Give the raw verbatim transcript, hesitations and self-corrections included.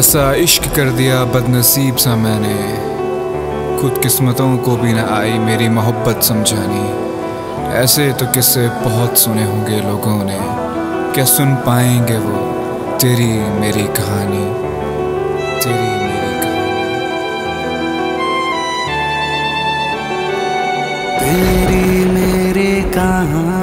ऐसा इश्क कर दिया बदनसीब सा मैंने, खुद किस्मतों को भी न आई मेरी मोहब्बत समझानी। ऐसे तो किस्से बहुत सुने होंगे लोगों ने, क्या सुन पाएंगे वो तेरी मेरी कहानी, तेरी मेरी कहानी। तेरी मेरी कहानी